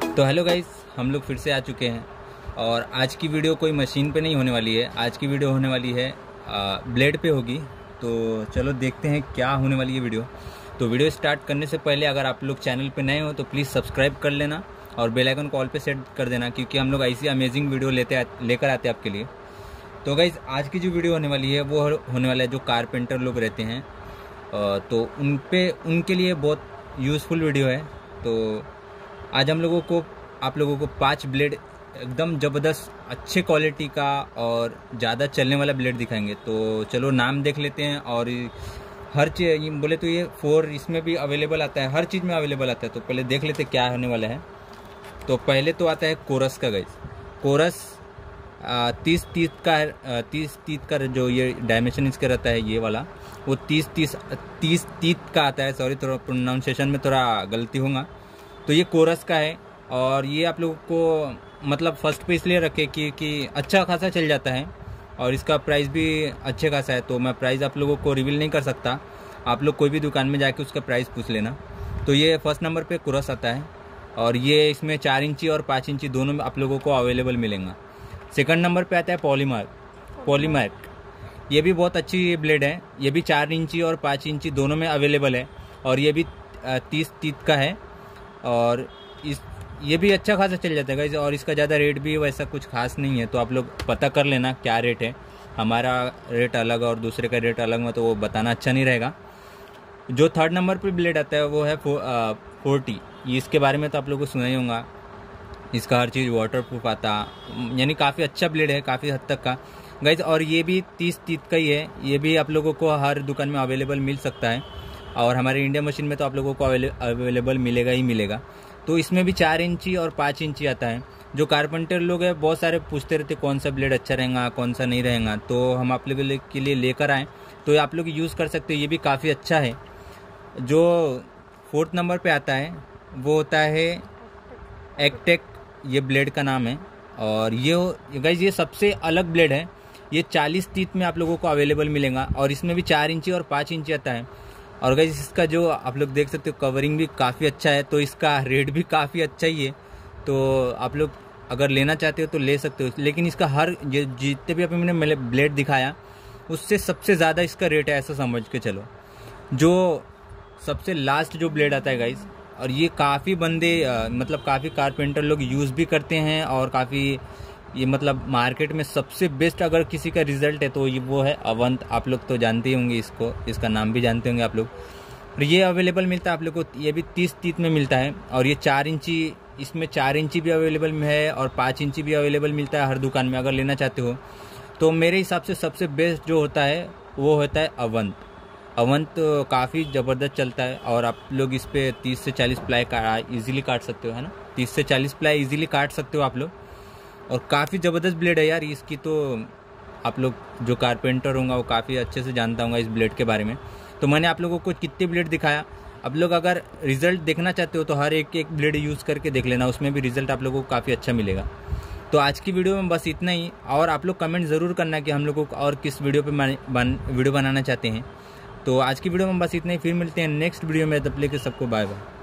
तो hello guys, हम लोग फिर से आ चुके हैं और आज की वीडियो कोई मशीन पे नहीं होने वाली है। आज की वीडियो होने वाली है ब्लेड पे होगी। तो चलो देखते हैं क्या होने वाली है वीडियो। तो वीडियो स्टार्ट करने से पहले अगर आप लोग चैनल पे नए हो तो प्लीज़ सब्सक्राइब कर लेना और बेल आइकन को ऑल पे सेट कर देना, क्योंकि हम लोग ऐसी अमेजिंग वीडियो लेकर आते हैं आपके लिए। तो गाइस, आज की जो वीडियो होने वाली है वो होने वाला है जो कारपेंटर लोग रहते हैं, तो उनके लिए बहुत यूज़फुल वीडियो है। तो आज हम लोगों को आप लोगों को 5 ब्लेड एकदम ज़बरदस्त अच्छे क्वालिटी का और ज़्यादा चलने वाला ब्लेड दिखाएंगे। तो चलो नाम देख लेते हैं। और हर चीज़ बोले तो ये 4 इसमें भी अवेलेबल आता है, हर चीज़ में अवेलेबल आता है। तो पहले देख लेते क्या होने वाला है। तो पहले तो आता है कोरस का गाइस। कोरस 30 तीत का जो ये डायमेंशन इसका रहता है, ये वाला वो 30 तीत का आता है। सॉरी, थोड़ा प्रोनाउंसिएशन में थोड़ा गलती होगा। तो ये कोरस का है और ये आप लोगों को मतलब फर्स्ट पे इसलिए रखे कि अच्छा खासा चल जाता है और इसका प्राइस भी अच्छे खासा है। तो मैं प्राइस आप लोगों को रिवील नहीं कर सकता, आप लोग कोई भी दुकान में जाके उसका प्राइस पूछ लेना। तो ये फर्स्ट नंबर पे कोरस आता है और ये इसमें 4 इंची और 5 इंची दोनों में आप लोगों को अवेलेबल मिलेगा। सेकंड नंबर पे आता है पॉलीमार्क। ये भी बहुत अच्छी ब्लेड है। ये भी 4 इंची और 5 इंची दोनों में अवेलेबल है और ये भी 30 तीत का है और ये भी अच्छा खासा चल जाता है गाइस। और इसका ज़्यादा रेट भी वैसा कुछ खास नहीं है, तो आप लोग पता कर लेना क्या रेट है। हमारा रेट अलग और दूसरे का रेट अलग में, तो वो बताना अच्छा नहीं रहेगा। जो थर्ड नंबर पे ब्लेड आता है वो है 40। इसके बारे में तो आप लोगों को सुना ही होगा। इसका हर चीज़ वाटर प्रूफ आता, यानी काफ़ी अच्छा ब्लेड है, काफ़ी हद तक का गाइस। और ये भी 30 तीत का ही है। ये भी आप लोगों को हर दुकान में अवेलेबल मिल सकता है और हमारे इंडिया मशीन में तो आप लोगों को अवेलेबल मिलेगा ही मिलेगा। तो इसमें भी 4 इंची और 5 इंची आता है। जो कारपेंटर लोग हैं बहुत सारे पूछते रहते कौन सा ब्लेड अच्छा रहेगा, कौन सा नहीं रहेगा, तो हम आप लोगों के लिए लेकर आएँ तो आप लोग यूज़ कर सकते हो। ये भी काफ़ी अच्छा है। जो 4th नंबर पे आता है वो होता है एक्टेक, ये ब्लेड का नाम है। और ये गाइस ये सबसे अलग ब्लेड है। ये 40 तीत में आप लोगों को अवेलेबल मिलेगा और इसमें भी 4 इंची और 5 इंची आता है। और गाइस इसका जो आप लोग देख सकते हो कवरिंग भी काफ़ी अच्छा है, तो इसका रेट भी काफ़ी अच्छा ही है। तो आप लोग अगर लेना चाहते हो तो ले सकते हो। लेकिन इसका हर जितने भी अभी मैंने ब्लेड दिखाया उससे सबसे ज़्यादा इसका रेट है, ऐसा समझ के चलो। जो सबसे लास्ट जो ब्लेड आता है गाइस, और ये काफ़ी बंदे मतलब काफ़ी कारपेंटर लोग यूज़ भी करते हैं और काफ़ी ये मतलब मार्केट में सबसे बेस्ट अगर किसी का रिज़ल्ट है तो ये वो है अवंत। आप लोग तो जानते ही होंगे इसको, इसका नाम भी जानते होंगे आप लोग। और ये अवेलेबल मिलता है आप लोग को, ये भी 30 तीत में मिलता है और ये 4 इंची, इसमें 4 इंची भी अवेलेबल है और 5 इंची भी अवेलेबल मिलता है हर दुकान में अगर लेना चाहते हो। तो मेरे हिसाब से सबसे बेस्ट जो होता है वो होता है अवंत काफ़ी ज़बरदस्त चलता है और आप लोग इस पर 30 से 40 प्लाई ईजिली काट सकते हो, है ना। 30 से 40 प्लाई ईजिली काट सकते हो आप लोग। और काफ़ी ज़बरदस्त ब्लेड है यार इसकी। तो आप लोग जो कारपेंटर होगा वो काफ़ी अच्छे से जानता होगा इस ब्लेड के बारे में। तो मैंने आप लोगों को कितने ब्लेड दिखाया। आप लोग अगर रिज़ल्ट देखना चाहते हो तो हर एक ब्लेड यूज़ करके देख लेना, उसमें भी रिज़ल्ट आप लोगों को काफ़ी अच्छा मिलेगा। तो आज की वीडियो में बस इतना ही। और आप लोग कमेंट ज़रूर करना कि हम लोगों को और किस वीडियो पर वीडियो बनाना चाहते हैं। तो आज की वीडियो में बस इतना ही। फिर मिलते हैं नेक्स्ट वीडियो में, तब तक के सबको बाय बाय।